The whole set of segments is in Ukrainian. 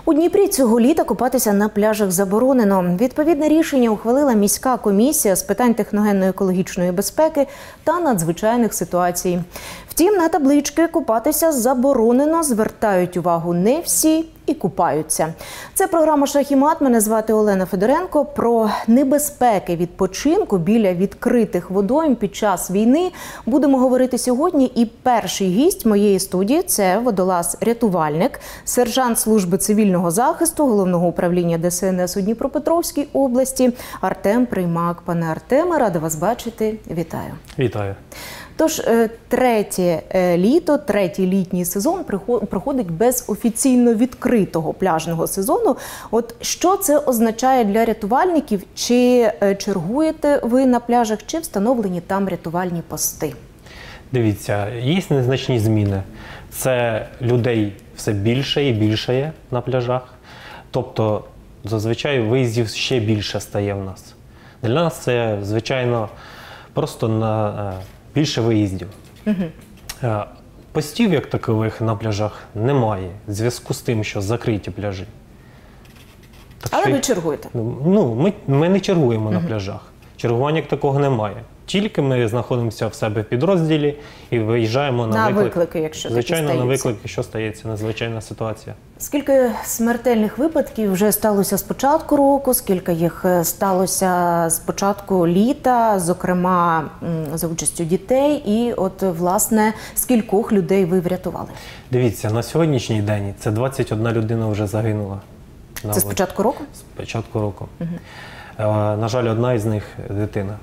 У Дніпрі цього літа купатися на пляжах заборонено. Відповідне рішення ухвалила міська комісія з питань техногенно-екологічної безпеки та надзвичайних ситуацій. Втім, на таблички «Купатися заборонено» звертають увагу не всі і купаються. Це програма «Шах і мат». Мене звати Олена Федоренко. Про небезпеки відпочинку біля відкритих водойм під час війни будемо говорити сьогодні. І перший гість моєї студії – це водолаз-рятувальник, сержант служби цивільного захисту Головного управління ДСНС у Дніпропетровській області Артем Приймак. Пане Артеме, рада вас бачити. Вітаю. Вітаю. Тож, третє літо, третій літній сезон проходить без офіційно відкритого пляжного сезону. От що це означає для рятувальників? Чи чергуєте ви на пляжах, чи встановлені там рятувальні пости? Дивіться, є незначні зміни. Це людей все більше і більше є на пляжах. Тобто, зазвичай виїздів ще більше стає в нас. Для нас це, звичайно, просто на більше виїздів. Постів, як такових, на пляжах немає, в зв'язку з тим, що закриті пляжі. Так Але що, ви чергуєте? Ми не чергуємо на пляжах. Чергування як такого немає. Тільки ми знаходимося в себе в підрозділі і виїжджаємо на виклики, якщо такі стаються. Звичайно, на виклики, якщо стається надзвичайна ситуація. Скільки смертельних випадків вже сталося з початку року, скільки їх сталося з початку літа, зокрема за участю дітей, і от, власне, скількох людей ви врятували? Дивіться, на сьогоднішній день це 21 людина вже загинула. Це з початку року? З початку року. На жаль, одна із них – дитина.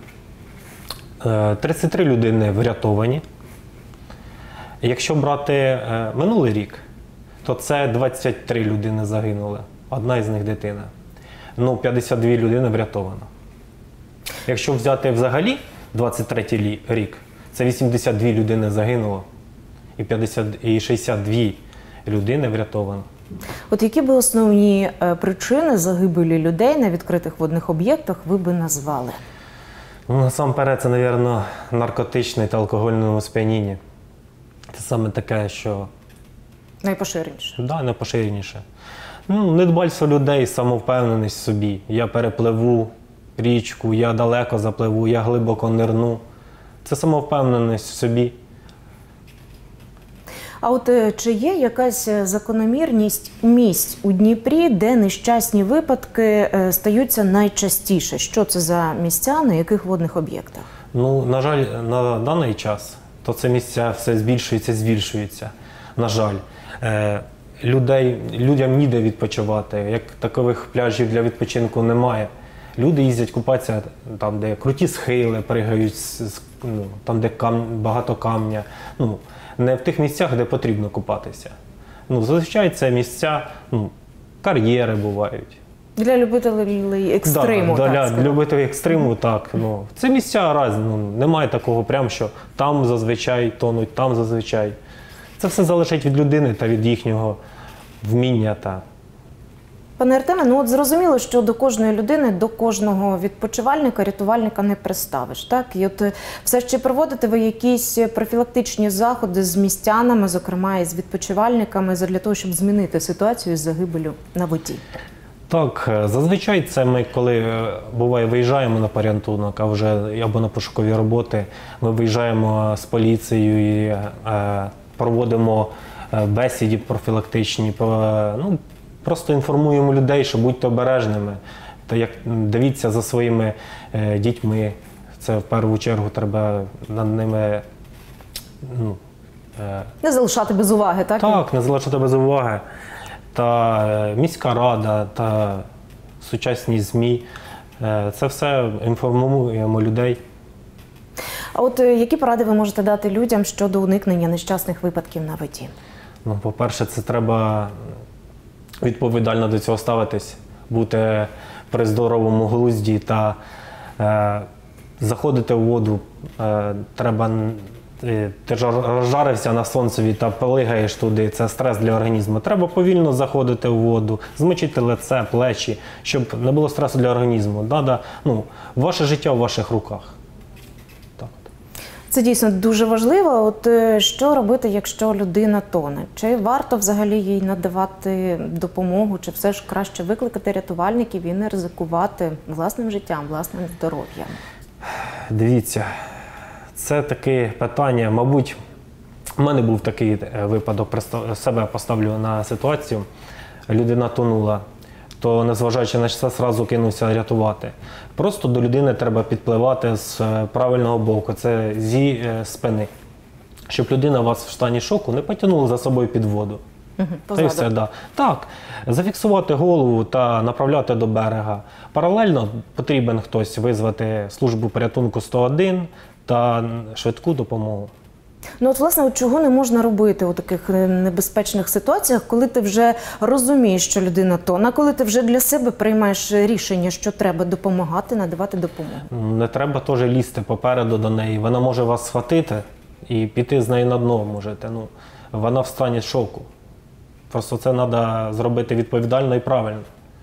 33 людини врятовані. Якщо брати минулий рік, то це 23 людини загинули. Одна із них дитина. 52 людини врятовано. Якщо взяти взагалі 23 рік, це 82 людини загинуло і 62 людини врятовано. От які би основні причини загибелі людей на відкритих водних об'єктах ви би назвали? Насамперед, це, мабуть, наркотичне та алкогольне сп'яніння. Це саме таке, що... Найпоширеніше? Так, найпоширеніше. Недбальство людей, самовпевненість в собі. Я перепливу річку, я далеко запливу, я глибоко нирну. Це самовпевненість в собі. А от чи є якась закономірність місць у Дніпрі, де нещасні випадки стаються найчастіше? Що це за місця, на яких водних об'єктах? На жаль, на даний час то це місця все збільшується. На жаль, людям ніде відпочивати, як такових пляжів для відпочинку немає. Люди їздять купатися там, де круті схили, пригають, там, де багато камня. Не в тих місцях, де потрібно купатися. Зазвичай це місця, кар'єри бувають. Для любителів екстриму, так? Так, для любителів екстриму, так. Це місця різні, немає такого прям, що там зазвичай тонуть, там зазвичай. Це все залежить від людини та від їхнього вміння. Пане Артеме, от зрозуміло, що до кожної людини, до кожного відпочивальника, рятувальника не приставиш, так? І от все ще проводите ви якісь профілактичні заходи з містянами, зокрема і з відпочивальниками, для того, щоб змінити ситуацію з загибелю на воді? Так, зазвичай це ми, коли буває, виїжджаємо на порятунок, або на пошукові роботи, ми виїжджаємо з поліцією і проводимо бесіди профілактичні, просто інформуємо людей, що будьте обережними, дивіться за своїми дітьми. Це в першу чергу треба над ними... Не залишати без уваги, так? Так, не залишати без уваги. Та міська рада, та сучасні ЗМІ. Це все інформуємо людей. А от які поради ви можете дати людям щодо уникнення нещасних випадків на воді? По-перше, це треба відповідально до цього ставитись, бути при здоровому глузді та заходити в воду. Треба, ти ж розжарився на сонцеві та плигаєш туди, це стрес для організму. Треба повільно заходити в воду, змочити лице, плечі, щоб не було стресу для організму. Ваше життя в ваших руках. Так. Це дійсно дуже важливо. От що робити, якщо людина тоне? Чи варто взагалі їй надавати допомогу, чи все ж краще викликати рятувальників і не ризикувати власним життям, власним здоров'ям? Дивіться, це таке питання, мабуть, в мене був такий випадок, себе поставлю на ситуацію, людина тонула, то незважаючи на це, одразу кинувся рятувати. Просто до людини треба підпливати з правильного боку, це зі спини, щоб людина вас в стані шоку не потягнула за собою під воду. Та й все, да. Так, зафіксувати голову та направляти до берега. Паралельно потрібен хтось визвати службу порятунку 101 та швидку допомогу. Ну от, власне, чого не можна робити у таких небезпечних ситуаціях, коли ти вже розумієш, що людина тоне, коли ти вже для себе приймаєш рішення, що треба допомагати, надавати допомогу? Не треба теж лізти попереду до неї. Вона може вас схватити і піти з нею на дно можете. Ну, вона в стані шоку. Просто це треба зробити відповідально і правильно.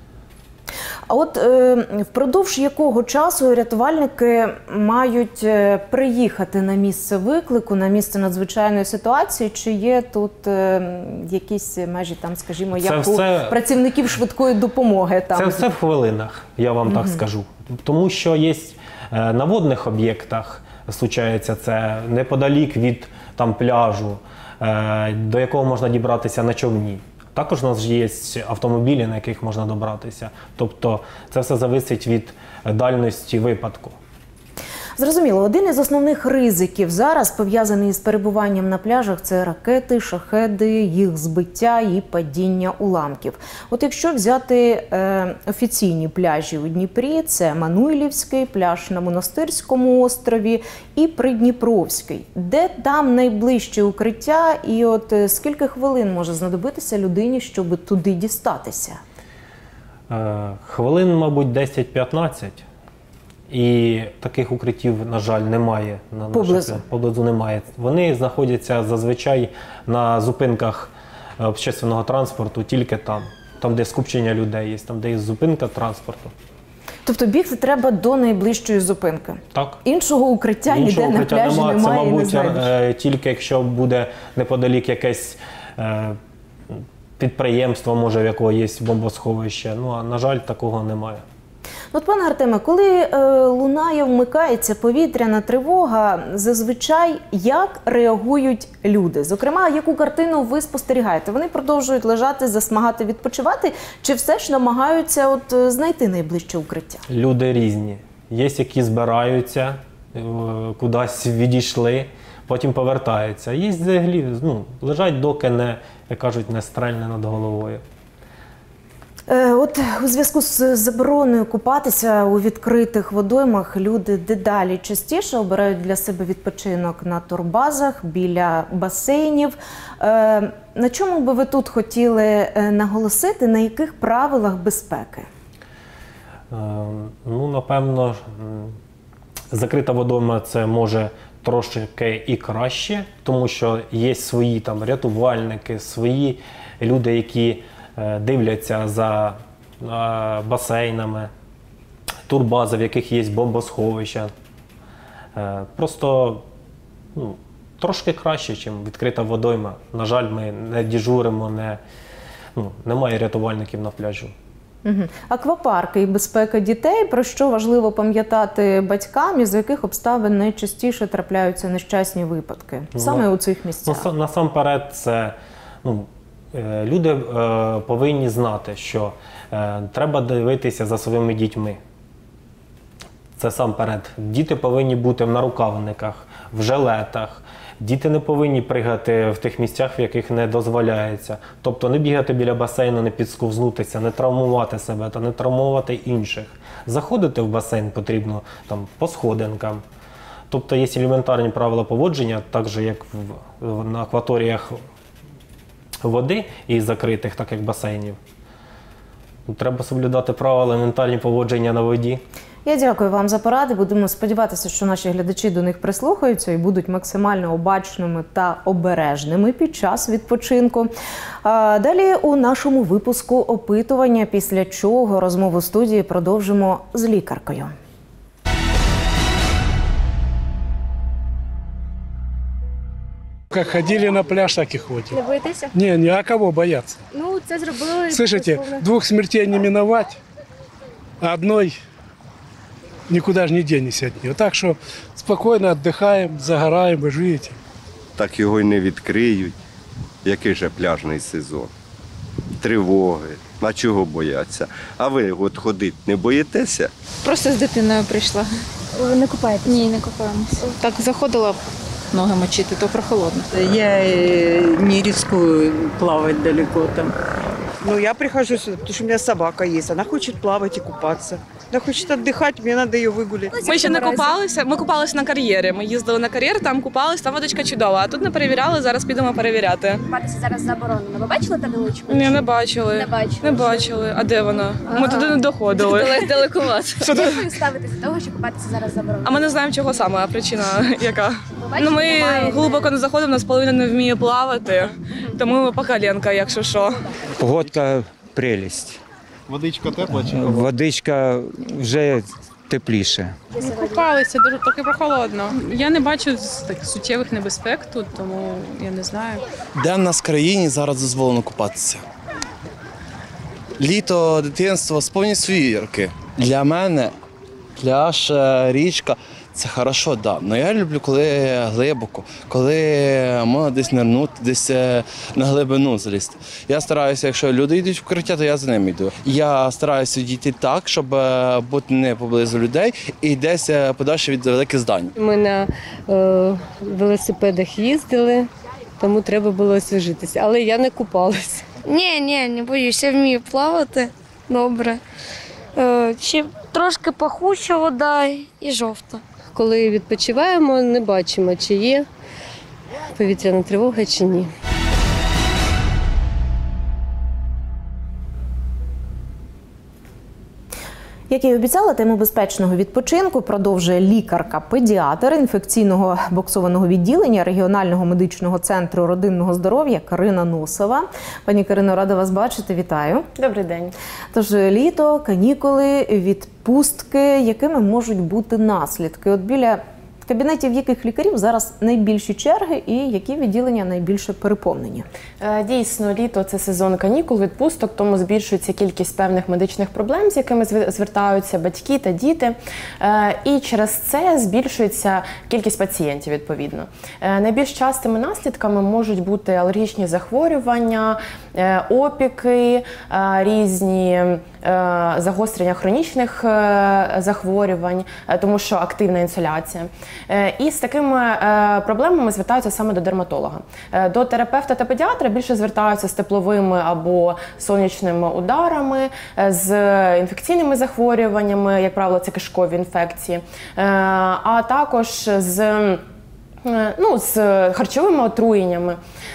А от впродовж якого часу рятувальники мають приїхати на місце виклику, на місце надзвичайної ситуації? Чи є тут якісь межі, там, скажімо, як у працівників швидкої допомоги? Там? Це все в хвилинах, я вам так скажу. Тому що є на водних об'єктах, случається це неподалік від там, пляжу, до якого можна дібратися на човні. Також у нас є автомобілі, на яких можна добратися. Тобто це все залежить від дальності випадку. Зрозуміло, один із основних ризиків зараз пов'язаний з перебуванням на пляжах – це ракети, шахеди, їх збиття і падіння уламків. От якщо взяти офіційні пляжі у Дніпрі – це Мануйлівський, пляж на Монастирському острові і Придніпровський. Де там найближче укриття і от скільки хвилин може знадобитися людині, щоб туди дістатися? Хвилин, мабуть, 10-15. І таких укриттів, на жаль, немає. Поблизу немає. Вони знаходяться зазвичай на зупинках общественного транспорту, тільки там. Там, де скупчення людей є, там, де є зупинка транспорту. Тобто бігти треба до найближчої зупинки? Так. Іншого укриття ніде на пляжі немає, це, мабуть, і не знайдеш? Тільки якщо буде неподалік якесь підприємство, може, в якого є бомбосховище. Ну, а, на жаль, такого немає. От, пане Артеме, коли лунає, вмикається повітряна тривога, зазвичай як реагують люди? Зокрема, яку картину ви спостерігаєте? Вони продовжують лежати, засмагати, відпочивати, чи все ж намагаються от знайти найближче укриття? Люди різні. Є, які збираються, кудись відійшли, потім повертаються. Є взагалі, лежать, доки не, як кажуть, не стрельне над головою. От у зв'язку з забороною купатися у відкритих водоймах люди дедалі частіше обирають для себе відпочинок на турбазах, біля басейнів. На чому би ви тут хотіли наголосити, на яких правилах безпеки? Ну, напевно, закрита водойма це може трошки і краще, тому що є свої там рятувальники, свої люди, які дивляться за басейнами, турбази, в яких є бомбосховища. Просто трошки краще, ніж відкрита водойма. На жаль, ми не дежуримо, немає рятувальників на пляжу. Аквапарки і безпека дітей, про що важливо пам'ятати батькам, із яких обставин найчастіше трапляються нещасні випадки саме у цих місцях? Насамперед, це люди повинні знати, що треба дивитися за своїми дітьми. Це сам перед. Діти повинні бути в нарукавниках, в жилетах. Діти не повинні пригати в тих місцях, в яких не дозволяється. Тобто не бігати біля басейну, не підсковзнутися, не травмувати себе та не травмувати інших. Заходити в басейн потрібно там, по сходинкам. Тобто є елементарні правила поводження, так же як на акваторіях води і закритих, так як басейнів. Треба соблюдати правила елементарні поводження на воді. Я дякую вам за поради. Будемо сподіватися, що наші глядачі до них прислухаються і будуть максимально обачними та обережними під час відпочинку. Далі у нашому випуску опитування, після чого розмову в студії продовжимо з лікаркою. Как ходили на пляж, так и ходим. Не боїтеся? Не, а кого бояться? Ну, це зробили. Слышите, безумовно. 2 смертей не миновать, а одной никуда же не денешься от нее. Так что спокойно отдыхаем, загораем, вы же видите. Так його й не відкриють. Який же пляжний сезон? Тривоги. А чого бояться? А ви от ходити не боїтеся? Просто з дитиною прийшла. Ви не купаєтесь? Ні, не купаємося. Так заходила ноги мочити, то прохолодно. Я не рискую плавать далеко там. Ну, я прихожу сюда, потому что у меня собака есть. Она хочет плавать и купаться. Она хочет отдыхать, мне надо ее выгулять. Ми ще не купалися, ми купалися на кар'єрі. Ми їздили на кар'єр, там купалися, там водичка чудова. А тут не перевіряли, зараз підемо перевіряти. Купатися зараз заборонено. Ви бачили табличку? Ні, не бачили. Не бачили. Не бачили. А де вона? Ми туди не доходили. Далекувато. Як ви ставитеся до того, що купатися зараз заборонено? А ми не знаємо, чого саме, а причина яка. Ви бачите, Ну, ми немає. глибоко не заходимо, у нас половина не вміє плавати, тому ми по коленка, якщо що. Погодка прелість. Водичка тепла чи? Водичка вже тепліше. Купалися, дуже трохи прохолодно. Я не бачу таких суттєвих небезпек тут, тому я не знаю. Де в нас в країні зараз дозволено купатися? Літо, дитинство, сповні свої роки. Для мене пляж, річка – це хорошо, да. Але я люблю, коли глибоко, коли можна десь нирнути, десь на глибину залізти. Я стараюся, якщо люди йдуть в укриття, то я за ними йду. Я стараюся дійти так, щоб бути не поблизу людей і десь подальше від великих здань. Ми на велосипедах їздили, тому треба було освіжитися. Але я не купалася. Ні, не боюся, я вмію плавати. Добре. Ще трошки пахуча вода і жовта. Коли відпочиваємо, не бачимо, чи є повітряна тривога, чи ні. Як і обіцяла, тему безпечного відпочинку продовжує лікарка-педіатр інфекційного боксованого відділення регіонального медичного центру родинного здоров'я Карина Носова. Пані Карино, рада вас бачити. Вітаю. Добрий день. Тож літо, канікули, відпустки. Якими можуть бути наслідки? От біля кабінетів яких лікарів зараз найбільші черги і які відділення найбільше переповнені? Дійсно, літо – це сезон канікул, відпусток, тому збільшується кількість певних медичних проблем, з якими звертаються батьки та діти. І через це збільшується кількість пацієнтів, відповідно. Найбільш частими наслідками можуть бути алергічні захворювання, опіки, різні загострення хронічних захворювань, тому що активна інсоляція. І з такими проблемами звертаються саме до дерматолога. До терапевта та педіатра більше звертаються з тепловими або сонячними ударами, з інфекційними захворюваннями, як правило, це кишкові інфекції, а також з харчовими отруєннями.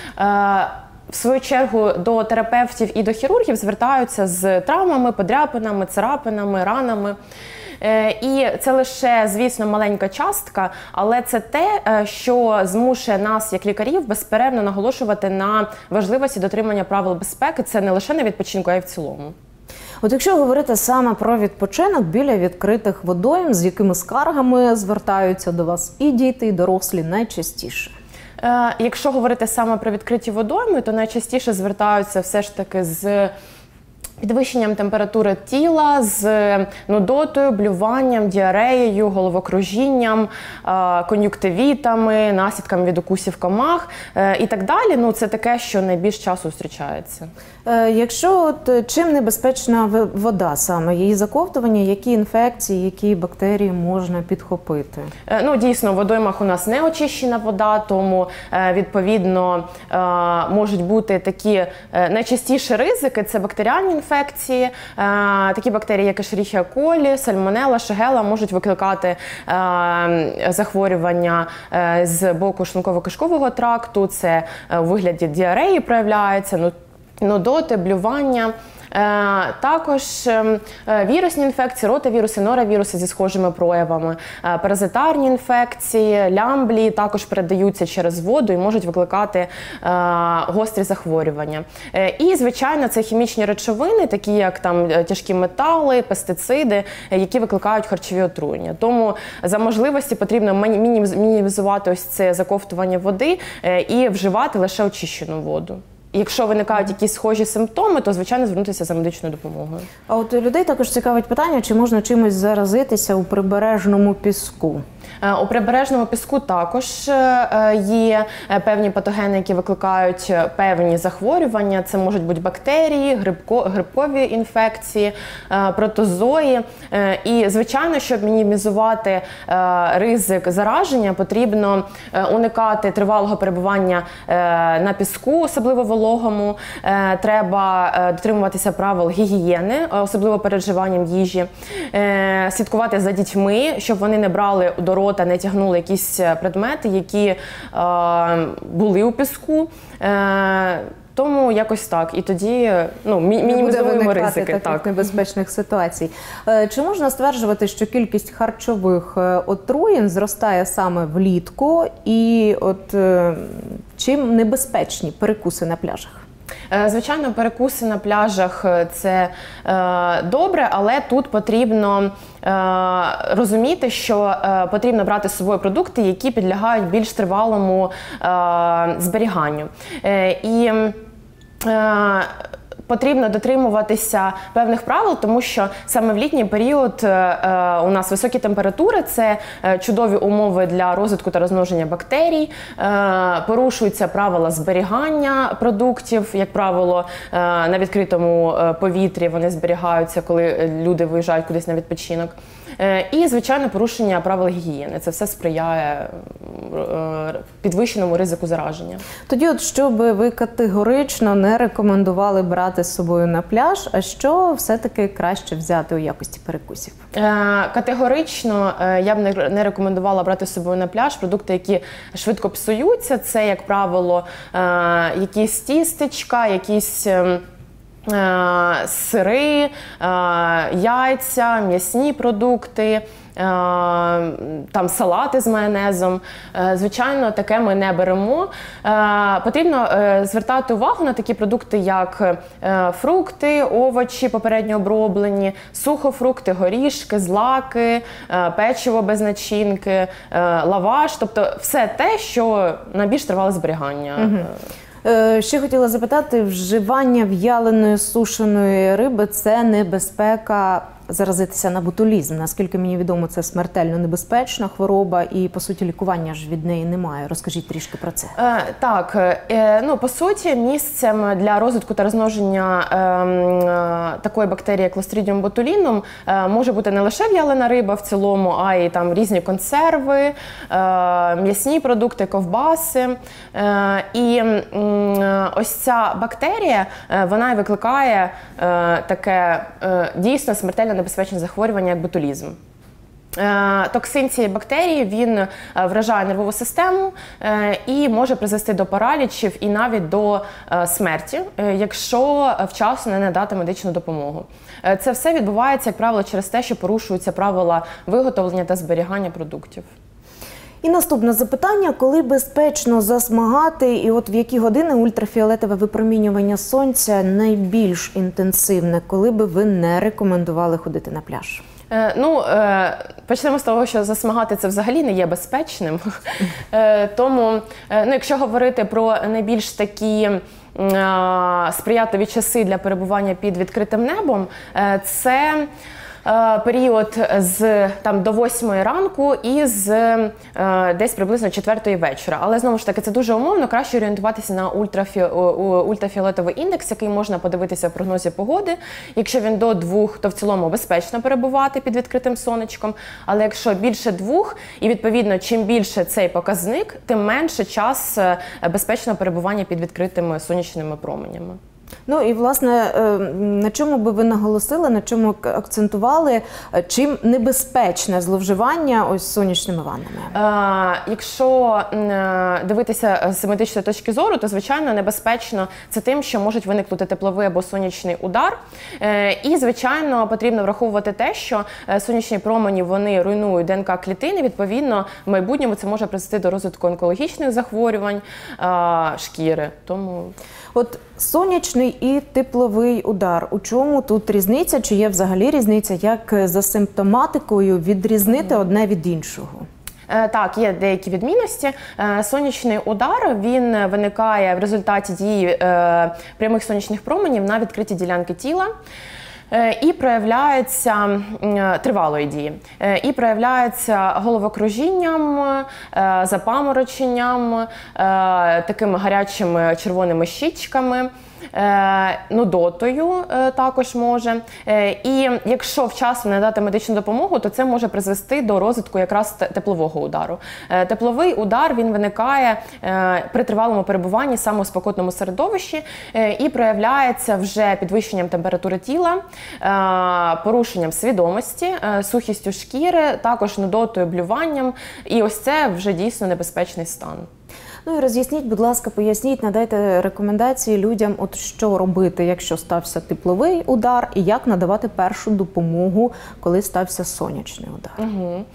В свою чергу до терапевтів і до хірургів звертаються з травмами, подряпинами, царапинами, ранами. І це лише, звісно, маленька частка, але це те, що змушує нас, як лікарів, безперервно наголошувати на важливості дотримання правил безпеки. Це не лише на відпочинку, а й в цілому. От якщо говорити саме про відпочинок біля відкритих водойм, з якими скаргами звертаються до вас і діти, і дорослі найчастіше? Якщо говорити саме про відкриті водойми, то найчастіше звертаються все ж таки з підвищенням температури тіла, з нудотою, блюванням, діареєю, головокружінням, кон'юктивітами, наслідками від укусів комах і так далі. Це таке, що найбільш часто зустрічається. Якщо чим небезпечна вода саме, її заковтування, які інфекції, які бактерії можна підхопити? Дійсно, в водоймах у нас не очищена вода, тому, відповідно, можуть бути такі найчастіші ризики – це бактеріальні інфекції. Такі бактерії, як Escherichia coli, сальмонелла, шигела, можуть викликати захворювання з боку шлунково-кишкового тракту, це у вигляді діареї проявляється, нудоти, блювання. Також вірусні інфекції, ротавіруси, норавіруси зі схожими проявами, паразитарні інфекції, лямблії також передаються через воду і можуть викликати гострі захворювання. І, звичайно, це хімічні речовини, такі як там тяжкі метали, пестициди, які викликають харчові отруєння. Тому за можливості потрібно мінімізувати ось це заковтування води і вживати лише очищену воду. Якщо виникають якісь схожі симптоми, то, звичайно, звернутися за медичною допомогою. А от людей також цікавить питання, чи можна чимось заразитися у прибережному піску? У прибережному піску також є певні патогени, які викликають певні захворювання. Це можуть бути бактерії, грибкові інфекції, протозої. І, звичайно, щоб мінімізувати ризик зараження, потрібно уникати тривалого перебування на піску, особливо вологому. Треба дотримуватися правил гігієни, особливо перед вживанням їжі. Слідкувати за дітьми, щоб вони не брали до рота, не тягнули якісь предмети, які були у піску. Тому якось так. І тоді мінімізуємо ризики таких небезпечних ситуацій. Чи можна стверджувати, що кількість харчових отруєнь зростає саме влітку? І от чим небезпечні перекуси на пляжах? Звичайно, перекуси на пляжах – це добре, але тут потрібно розуміти, що потрібно брати з собою продукти, які підлягають більш тривалому зберіганню. І потрібно дотримуватися певних правил, тому що саме в літній період у нас високі температури, це чудові умови для розвитку та розмноження бактерій, порушуються правила зберігання продуктів, як правило, на відкритому повітрі вони зберігаються, коли люди виїжджають кудись на відпочинок. І, звичайно, порушення правил гігієни. Це все сприяє підвищеному ризику зараження. Тоді, от що би ви категорично не рекомендували брати з собою на пляж, а що все-таки краще взяти у якості перекусів? Категорично я б не рекомендувала брати з собою на пляж продукти, які швидко псуються. Це, як правило, якісь тістечка, якісь сири, яйця, м'ясні продукти, там салати з майонезом. Звичайно, таке ми не беремо. Потрібно звертати увагу на такі продукти, як фрукти, овочі попередньо оброблені, сухофрукти, горішки, злаки, печиво без начинки, лаваш. Тобто все те, що на більш тривале зберігання. Ще хотіла запитати, вживання в'яленої сушеної риби – це небезпека заразитися на ботулізм. Наскільки мені відомо, це смертельно небезпечна хвороба і, по суті, лікування ж від неї немає. Розкажіть трішки про це. Так, по суті, місцем для розвитку та розмноження такої бактерії, як Clostridium botulinum, може бути не лише в'ялена риба в цілому, а й там різні консерви, м'ясні продукти, ковбаси. І ось ця бактерія, вона і викликає таке дійсно смертельно небезпечне захворювання, як ботулізм. Токсин цієї бактерії, він вражає нервову систему і може призвести до паралічів і навіть до смерті, якщо вчасно не надати медичну допомогу. Це все відбувається, як правило, через те, що порушуються правила виготовлення та зберігання продуктів. І наступне запитання, коли безпечно засмагати і от в які години ультрафіолетове випромінювання сонця найбільш інтенсивне, коли би ви не рекомендували ходити на пляж? Почнемо з того, що засмагати це взагалі не є безпечним. Тому, якщо говорити про найбільш такі сприятливі часи для перебування під відкритим небом, це період до 8 ранку і десь приблизно 4 вечора. Але, знову ж таки, це дуже умовно, краще орієнтуватися на ультрафіолетовий індекс, який можна подивитися в прогнозі погоди. Якщо він до 2, то в цілому безпечно перебувати під відкритим сонечком. Але якщо більше 2, і, відповідно, чим більше цей показник, тим менше час безпечного перебування під відкритими сонячними променями. Ну і, власне, на чому би ви наголосили, на чому акцентували, чим небезпечне зловживання ось сонячними ваннами? Якщо дивитися з медичної точки зору, то, звичайно, небезпечно це тим, що можуть виникнути тепловий або сонячний удар. І, звичайно, потрібно враховувати те, що сонячні промені, вони руйнують ДНК-клітини, відповідно, в майбутньому це може призвести до розвитку онкологічних захворювань шкіри. Тому... От сонячний і тепловий удар. У чому тут різниця? Чи є взагалі різниця? Як за симптоматикою відрізнити одне від іншого? Так, є деякі відмінності. Сонячний удар, він виникає в результаті дії прямих сонячних променів на відкриті ділянки тіла. І проявляється тривалої дії. І проявляється головокружінням, запамороченням, такими гарячими червоними щічками, нудотою також може. І якщо вчасно не дати медичну допомогу, то це може призвести до розвитку якраз теплового удару. Тепловий удар, він виникає при тривалому перебуванні саме у спекотному середовищі і проявляється вже підвищенням температури тіла, порушенням свідомості, сухістю шкіри, також нудотою, блюванням. І ось це вже дійсно небезпечний стан. Ну і роз'ясніть, будь ласка, поясніть, надайте рекомендації людям, от що робити, якщо стався тепловий удар, і як надавати першу допомогу, коли стався сонячний удар.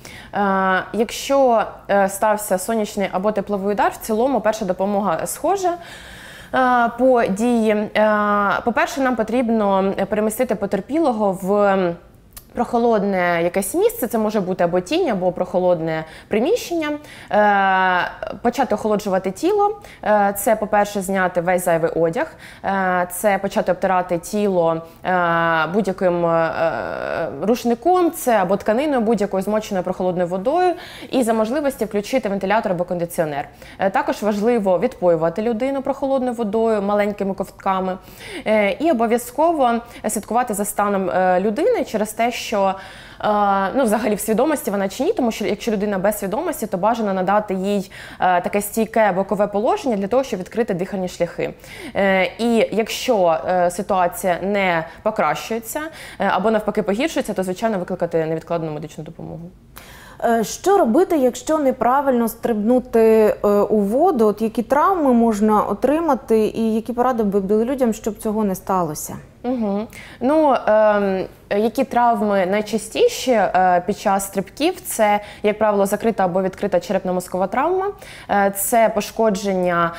Якщо стався сонячний або тепловий удар, в цілому перша допомога схожа. По дії. По-перше, нам потрібно перемістити потерпілого в прохолодне якесь місце, це може бути або тінь, або прохолодне приміщення, почати охолоджувати тіло, це, по-перше, зняти весь зайвий одяг, це почати обтирати тіло будь-яким рушником, це або тканиною будь-якою змоченою прохолодною водою, і за можливості включити вентилятор або кондиціонер. Також важливо відпоювати людину прохолодною водою, маленькими ковтками, і обов'язково слідкувати за станом людини через те, що взагалі в свідомості вона чи ні, тому що якщо людина без свідомості, то бажано надати їй таке стійке бокове положення для того, щоб відкрити дихальні шляхи. І якщо ситуація не покращується або навпаки погіршується, то, звичайно, викликати невідкладну медичну допомогу. Що робити, якщо неправильно стрибнути у воду? От які травми можна отримати і які поради би дали людям, щоб цього не сталося? Які травми найчастіші під час стрибків? Це, як правило, закрита або відкрита черепно-мозкова травма, це пошкодження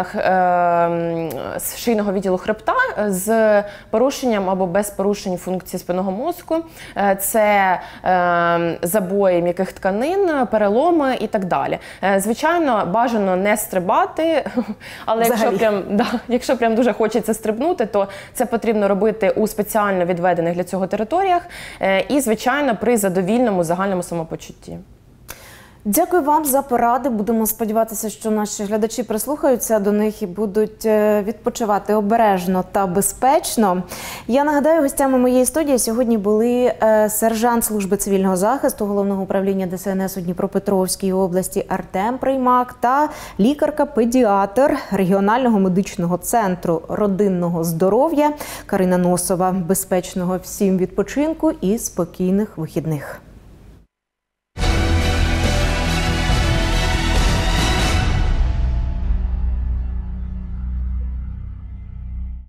шийного відділу хребта з порушенням або без порушень функції спинного мозку, це забої м'яких тканин, переломи і так далі. Звичайно, бажано не стрибати, але якщо прям дуже хочеться стрибнути, то це потрібно робити у спеціально відведених для цього територіях і, звичайно, при задовільному загальному самопочутті. Дякую вам за поради. Будемо сподіватися, що наші глядачі прислухаються до них і будуть відпочивати обережно та безпечно. Я нагадаю, гостями моєї студії сьогодні були сержант служби цивільного захисту Головного управління ДСНС у Дніпропетровській області Артем Приймак та лікарка-педіатр регіонального медичного центру родинного здоров'я Карина Носова. Безпечного всім відпочинку і спокійних вихідних.